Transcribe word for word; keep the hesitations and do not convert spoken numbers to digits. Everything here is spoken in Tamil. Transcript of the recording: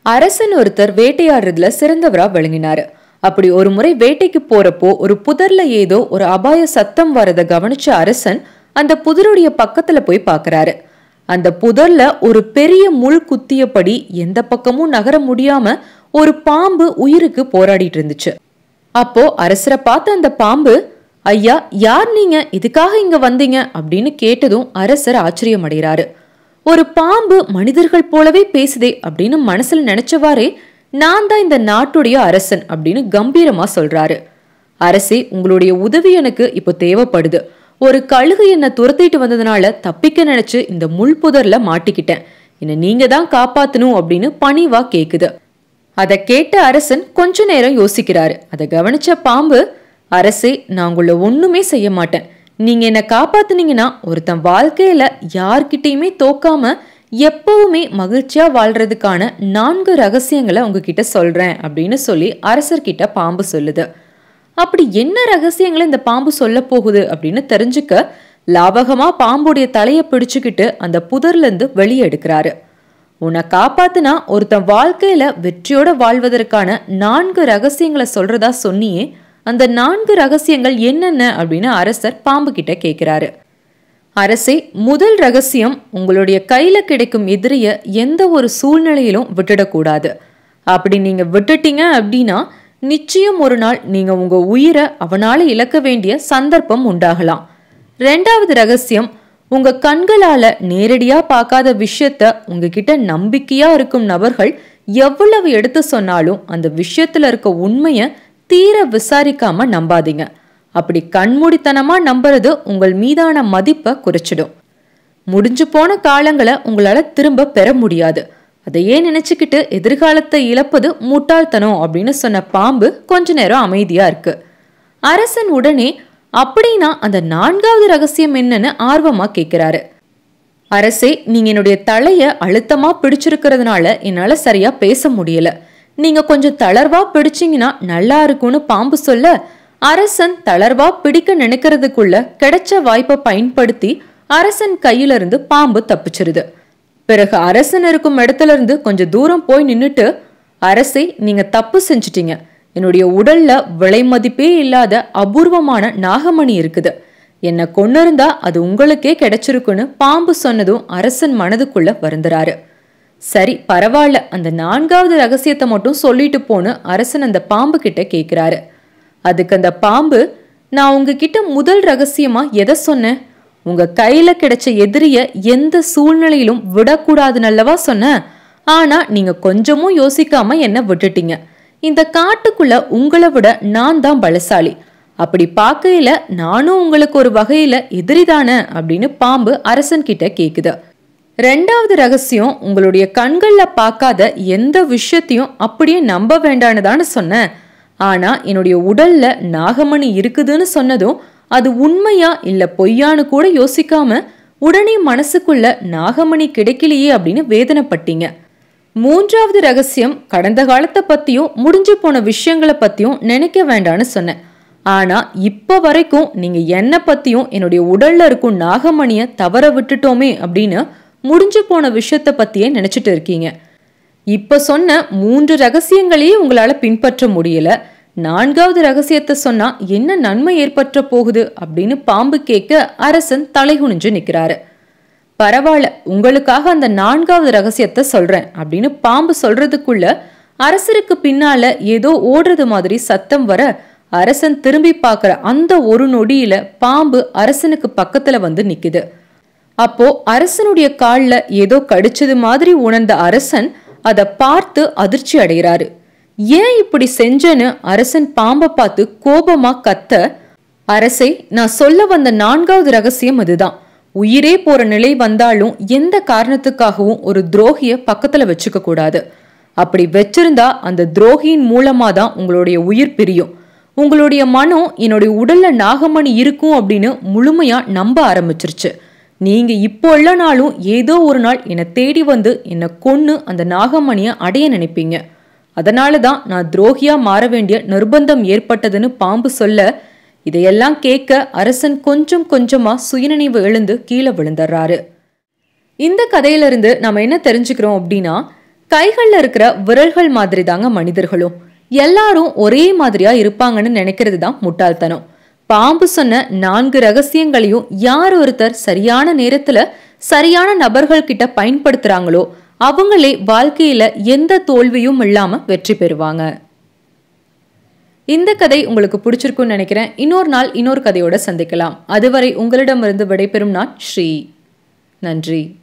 அரசன் ஒருத்தர் வேட்டையாடுறதுல சிறந்தவரா விளங்கினாரு. அப்படி ஒரு முறை வேட்டைக்கு போறப்போ ஒரு புதர்ல ஏதோ ஒரு அபாய சத்தம் வரத கவனிச்ச அரசன் அந்த புதருடைய பக்கத்துல போய் பாக்குறாரு. அந்த புதர்ல ஒரு பெரிய முள் குத்தியபடி எந்த பக்கமும் நகர முடியாம ஒரு பாம்பு உயிருக்கு போராடிட்டு இருந்துச்சு. அப்போ அரசரை பார்த்த அந்த பாம்பு, ஐயா யார் நீங்க, இதுக்காக இங்க வந்தீங்க அப்படின்னு கேட்டதும் அரசர் ஆச்சரியம் அடைகிறாரு. ஒரு பாம்பு மனிதர்கள் போலவே பேசுதே அப்படின்னு மனசுல நினைச்சவாறே, நான் தான் இந்த நாட்டுடைய அரசன் அப்படின்னு கம்பீரமா சொல்றாரு. அரசே, உங்களுடைய உதவி எனக்கு இப்போ தேவைப்படுது. ஒரு கழுகு என்ன துரத்திட்டு வந்ததுனால தப்பிக்க நினைச்சு இந்த முள் புதர்ல மாட்டிக்கிட்டேன். என்ன நீங்க தான் காப்பாத்தணும் அப்படின்னு பணிவா கேக்குது. அதை கேட்ட அரசன் கொஞ்ச நேரம் யோசிக்கிறாரு. அதை கவனிச்ச பாம்பு, அரசே, நான் உங்களை ஒண்ணுமே செய்ய மாட்டேன். நீங்க என்ன காப்பாத்துனீங்கன்னா ஒருத்தன் வாழ்க்கையில யார்கிட்டயுமே தோக்காம எப்பவுமே மகிழ்ச்சியா வாழ்றதுக்கான நான்கு ரகசியங்களை உங்ககிட்ட சொல்றேன் அப்படின்னு சொல்லி அரசர்கிட்ட பாம்பு சொல்லுது. அப்படி என்ன ரகசியங்களை இந்த பாம்பு சொல்ல போகுது அப்படின்னு தெரிஞ்சுக்க லாபகமா பாம்புடைய தலையை பிடிச்சுக்கிட்டு அந்த புதர்ல இருந்து வெளியே எடுக்கிறாரு. உன்னை காப்பாத்துனா ஒருத்தன் வாழ்க்கையில வெற்றியோட வாழ்வதற்கான நான்கு ரகசியங்களை சொல்றதா சொன்னியே, அந்த நான்கு ரகசியங்கள் என்னென்ன அப்படின்னு அரசர் பாம்பு கிட்ட கேட்கிறாரு. அரசே, முதல் ரகசியம், உங்களுடைய கையில கிடைக்கும் எதிரிய எந்த ஒரு சூழ்நிலையிலும் விட்டுடக்கூடாது. அப்படி நீங்க விட்டுட்டீங்க அப்படின்னா நிச்சயம் ஒரு நாள் நீங்க உங்க உயிரை அவனால இழக்க வேண்டிய சந்தர்ப்பம் உண்டாகலாம். ரெண்டாவது ரகசியம், உங்க கண்களால நேரடியா பார்க்காத விஷயத்த உங்ககிட்ட நம்பிக்கையா இருக்கும் நபர்கள் எவ்வளவு எடுத்து சொன்னாலும் அந்த விஷயத்துல இருக்க உண்மைய தீர விசாரிக்காம நம்பாதீங்க. அப்படி கண்மூடித்தனமா நம்புறது உங்கள் மீதான மதிப்பை குறைச்சிடும். முடிஞ்சு போன காலங்களை உங்களால திரும்ப பெற முடியாது. அதையே நினைச்சுக்கிட்டு எதிர்காலத்தை இழப்பது முட்டாள்தனம் அப்படின்னு சொன்ன பாம்பு கொஞ்ச நேரம் அமைதியா இருக்கு. அரசன் உடனே, அப்படின்னா அந்த நான்காவது ரகசியம் என்னன்னு ஆர்வமா கேட்கிறாரு. அரசே, நீங்க என்னுடைய தலைய அழுத்தமா பிடிச்சிருக்கிறதுனால என்னால சரியா பேச முடியல. நீங்க கொஞ்சம் தளர்வா பிடிச்சிங்கன்னா நல்லா இருக்கும்னு பாம்பு சொல்ல, அரசன் தளர்வா பிடிக்க நினைக்கிறதுக்குள்ள கிடைச்ச வாய்ப்பை பயன்படுத்தி அரசன் கையில இருந்து பாம்பு தப்பிச்சிருது. பிறகு அரசன் இருக்கும் இடத்துல இருந்து கொஞ்சம் தூரம் போய் நின்னுட்டு, அரசே, நீங்க தப்பு செஞ்சிட்டீங்க. என்னுடைய உடல்ல விலை மதிப்பே இல்லாத அபூர்வமான நாகமணி இருக்குது. என்னை கொன்னிருந்தா அது உங்களுக்கே கிடைச்சிருக்குன்னு பாம்பு சொன்னதும் அரசன் மனதுக்குள்ள வருந்துறாரு. சரி பரவாயில்ல, அந்த நான்காவது ரகசியத்தை மட்டும் சொல்லிட்டு போன்னு அரசன் அந்த பாம்பு கிட்ட கேட்கிறாரு. அதுக்கு அந்த பாம்பு, நான் உங்ககிட்ட முதல் ரகசியமா எதை சொன்னேன்? உங்க கையில கிடைச்ச எதிரிய எந்த சூழ்நிலையிலும் விடக்கூடாதுன்னு அல்லவா சொன்னேன். ஆனா நீங்க கொஞ்சமும் யோசிக்காம என்ன விட்டுட்டீங்க. இந்த காட்டுக்குள்ள உங்களை விட நான் தான் பலசாலி. அப்படி பார்க்கையில நானும் உங்களுக்கு ஒரு வகையில எதிரிதான அப்படின்னு பாம்பு அரசன் கிட்ட கேக்குது. ரெண்டாவது ரகசியம், உங்களுடைய கண்கள்ல பார்க்காத எந்த விஷயத்தையும் அப்படியே நம்ப வேண்டான்னு சொன்னேன். ஆனா என்னுடைய உடல்ல நாகமணி இருக்குதுன்னு சொன்னதும் அது உண்மையா இல்ல பொய்யான்னு கூட யோசிக்காம உடனே மனசுக்குள்ள நாகமணி கிடைக்கலையே அப்படின்னு வேதனைப்பட்டீங்க. மூன்றாவது ரகசியம், கடந்த காலத்தை பத்தியும் முடிஞ்சு போன விஷயங்களை பத்தியும் நினைக்க வேண்டான்னு சொன்னேன். ஆனா இப்ப வரைக்கும் நீங்க என்ன பத்தியும் என்னுடைய உடல்ல இருக்கும் நாகமணிய தவற விட்டுட்டோமே அப்படின்னு முடிஞ்சு போன விஷயத்த பத்தியே நினைச்சிட்டு இருக்கீங்க. இப்ப சொன்ன மூன்று ரகசியங்களையே உங்களால பின்பற்ற முடியல. நான்காவது ரகசியத்தை சொன்னா என்ன நன்மை ஏற்பட்ட போகுது அப்படின்னு பாம்பு கேட்க அரசன் தலைகுனிஞ்சு நிக்கிறாரு. பரவாயில்ல, உங்களுக்காக அந்த நான்காவது ரகசியத்தை சொல்றேன் அப்படின்னு பாம்பு சொல்றதுக்குள்ள அரசருக்கு பின்னால ஏதோ ஓடுறது மாதிரி சத்தம் வர அரசன் திரும்பி பார்க்கிற அந்த ஒரு நொடியில பாம்பு அரசனுக்கு பக்கத்துல வந்து நிக்குது. அப்போ அரசனுடைய கால்ல ஏதோ கடிச்சது மாதிரி உணர்ந்த அரசன் அதை பார்த்து அதிர்ச்சி அடைகிறாரு. ஏன் இப்படி செஞ்சேன்னு அரசன் பாம்பை பார்த்து கோபமா கத்த, அரசே, நான் சொல்ல வந்த நான்காவது ரகசியம் அதுதான். உயிரே போற நிலை வந்தாலும் எந்த காரணத்துக்காகவும் ஒரு துரோகிய பக்கத்துல வச்சுக்க கூடாது. அப்படி வச்சிருந்தா அந்த துரோகியின் மூலமா தான் உங்களுடைய உயிர் பிரியும். உங்களுடைய மனம் என்னுடைய உடல்ல நாகமணி இருக்கும் அப்படின்னு முழுமையா நம்ப ஆரம்பிச்சிருச்சு. நீங்க இப்போ இல்லைனாலும் ஏதோ ஒரு நாள் என்னை தேடி வந்து என்னை கொன்னு அந்த நாகமணியை அடைய நினைப்பீங்க. அதனாலதான் நான் துரோகியா மாற வேண்டிய நிர்பந்தம் ஏற்பட்டதுன்னு பாம்பு சொல்ல, இதையெல்லாம் கேட்க அரசன் கொஞ்சம் கொஞ்சமா சுயநினைவு எழுந்து கீழே விழுந்துடுறாரு. இந்த கதையிலிருந்து நம்ம என்ன தெரிஞ்சுக்கிறோம் அப்படின்னா, கைகள்ல இருக்கிற விரல்கள் மாதிரி தாங்க மனிதர்களும். எல்லாரும் ஒரே மாதிரியா இருப்பாங்கன்னு நினைக்கிறது தான் முட்டாள்தனம். பாம்பு சொன்ன நான்கு ரகசியங்களையும் யார் ஒருத்தர் சரியான நேரத்துல சரியான நபர்கள் கிட்ட பயன்படுத்துறாங்களோ அவங்களே வாழ்க்கையில எந்த தோல்வியும் இல்லாம வெற்றி பெறுவாங்க. இந்த கதை உங்களுக்கு பிடிச்சிருக்கும்னு நினைக்கிறேன். இன்னொரு நாள் இன்னொரு கதையோட சந்திக்கலாம். அதுவரை உங்களிடமிருந்து விடைபெறும் நான் ஸ்ரீ. நன்றி.